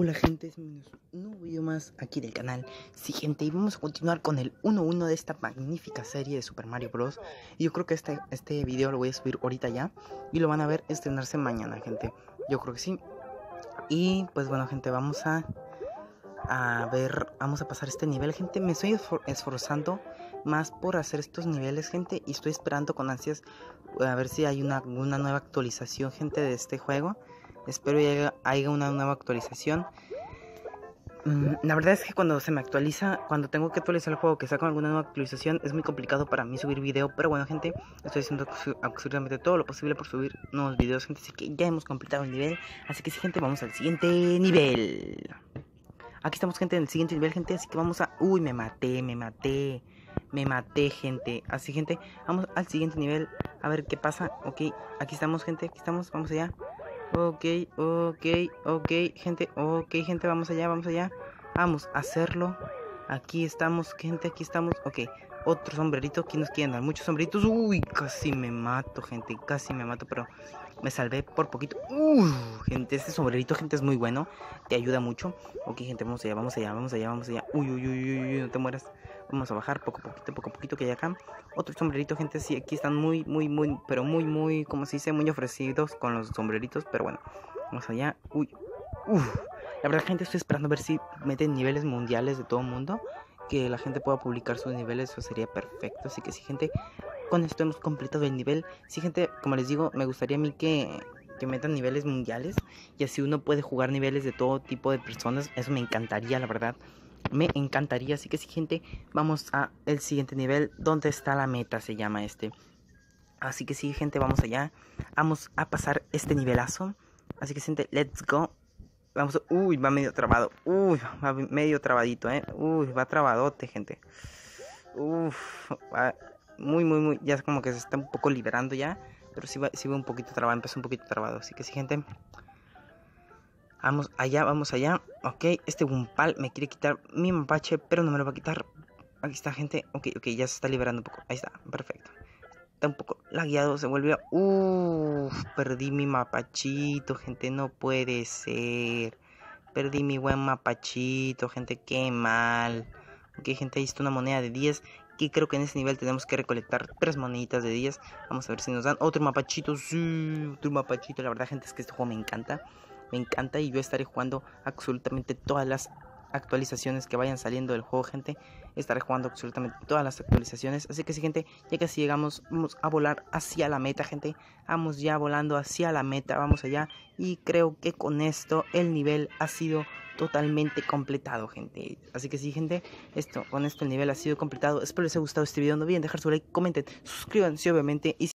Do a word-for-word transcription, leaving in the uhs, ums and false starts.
Hola gente, es un nuevo video más aquí del canal. Sí gente, y vamos a continuar con el uno uno de esta magnífica serie de Super Mario Bros. Y yo creo que este, este video lo voy a subir ahorita ya. Y lo van a ver estrenarse mañana, gente. Yo creo que sí. Y pues bueno gente, vamos a A ver, vamos a pasar este nivel, gente. Me estoy esforzando más por hacer estos niveles, gente. Y estoy esperando con ansias a ver si hay una, una nueva actualización, gente, de este juego. Espero que haya una nueva actualización. Mm, la verdad es que cuando se me actualiza, cuando tengo que actualizar el juego, que sacan alguna nueva actualización, es muy complicado para mí subir video. Pero bueno, gente, estoy haciendo absolutamente todo lo posible por subir nuevos videos, gente. Así que ya hemos completado el nivel. Así que sí, gente, vamos al siguiente nivel. Aquí estamos, gente, en el siguiente nivel, gente. Así que vamos a... Uy, me maté, me maté. Me maté, gente. Así, gente, vamos al siguiente nivel. A ver qué pasa. Ok, aquí estamos, gente. Aquí estamos, vamos allá. Ok, ok, ok, gente. Ok, gente, vamos allá, vamos allá. Vamos a hacerlo. Aquí estamos, gente, aquí estamos. Ok, otro sombrerito. Aquí nos quieren dar muchos sombreritos. Uy, casi me mato, gente. Casi me mato, pero me salvé por poquito. Uy, gente, este sombrerito, gente, es muy bueno. Te ayuda mucho. Ok, gente, vamos allá, vamos allá, vamos allá, vamos allá. Uy, uy, uy, uy, uy, no te mueras. Vamos a bajar poco a poquito, poco a poquito, que hay acá. Otro sombrerito, gente, sí, aquí están muy, muy, muy, pero muy, muy, como se dice, muy ofrecidos con los sombreritos. Pero bueno, vamos allá. Uy, uff. La verdad, gente, estoy esperando a ver si meten niveles mundiales de todo el mundo. Que la gente pueda publicar sus niveles, eso sería perfecto. Así que sí, gente, con esto hemos completado el nivel. Sí, gente, como les digo, me gustaría a mí que, que metan niveles mundiales. Y así uno puede jugar niveles de todo tipo de personas. Eso me encantaría, la verdad. Me encantaría. Así que sí, gente, vamos a el siguiente nivel. ¿Dónde está la meta? Se llama este. Así que sí, gente, vamos allá. Vamos a pasar este nivelazo. Así que, gente, let's go. Vamos a... Uy, va medio trabado. Uy, va medio trabadito, eh. Uy, va trabadote, gente. Uf, va muy, muy, muy. Ya es como que se está un poco liberando ya. Pero sí va, sí va un poquito trabado. Empezó un poquito trabado. Así que sí, gente. Vamos allá, vamos allá. Ok, este Gumpal me quiere quitar mi mapache, pero no me lo va a quitar. Aquí está, gente. Ok, ok, ya se está liberando un poco. Ahí está, perfecto. Está un poco lagueado, se volvió. Uff, perdí mi mapachito, gente. No puede ser. Perdí mi buen mapachito, gente. Qué mal. Ok, gente, ahí está una moneda de diez. Que creo que en este nivel tenemos que recolectar tres moneditas de diez. Vamos a ver si nos dan otro mapachito. Sí, otro mapachito. La verdad, gente, es que este juego me encanta. Me encanta y yo estaré jugando absolutamente todas las actualizaciones que vayan saliendo del juego, gente. Estaré jugando absolutamente todas las actualizaciones. Así que sí, gente, ya casi llegamos. Vamos a volar hacia la meta, gente. Vamos ya volando hacia la meta. Vamos allá. Y creo que con esto el nivel ha sido totalmente completado, gente. Así que sí, gente, esto, con esto el nivel ha sido completado. Espero les haya gustado este video. No olviden dejar su like, comenten, suscríbanse obviamente. Y